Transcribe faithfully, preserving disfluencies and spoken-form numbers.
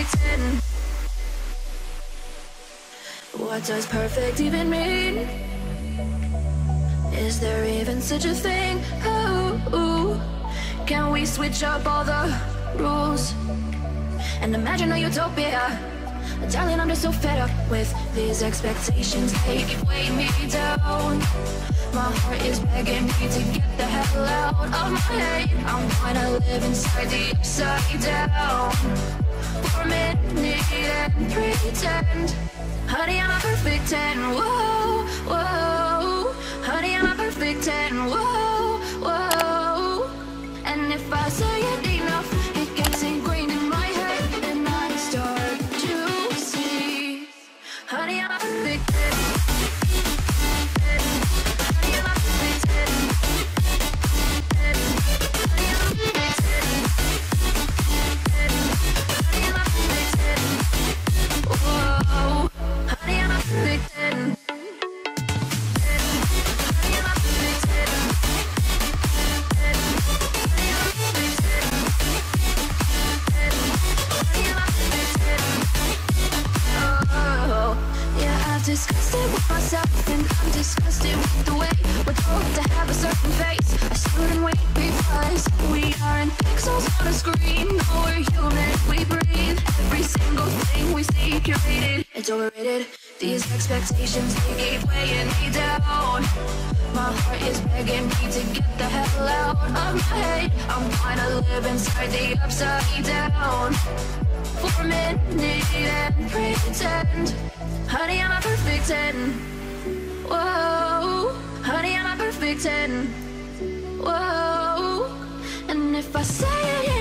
perfect ten? What does perfect even mean? Is there even such a thing? Oh, can we switch up all the rules and imagine a utopia? Darling, I'm just so fed up with these expectations. They keep weighing me down. My heart is begging me to get the hell out of my head. I'm gonna live inside the upside down for a minute and pretend. Honey, I'm a perfect ten. Whoa, whoa. Honey, I'm a perfect ten. Whoa, whoa. And if I say it enough, it gets ingrained in my head, and I start to see. Honey, I'm a perfect ten. Honey, I'm a perfect ten. Honey, I'm a perfect ten. Honey, I'm a perfect ten. Whoa. Honey, I'm a perfect ten. Honey, I'm a perfect ten. Honey, I'm a perfect ten. Honey, I'm a perfect ten. Oh, yeah, I've discussed it with myself, and I'm disgusted with the way we're told to have a certain face. I stood and wait because we aren't pixels on a screen. No, we're human, we breathe. Every single thing we see curated, it's overrated. These expectations, they keep weighing me down. My heart is begging me to get the hell out of my head. I'm gonna live inside the upside down for a minute and pretend. Honey, I'm a perfect ten. Whoa. Honey, I'm a perfect ten. Whoa. And if I say it,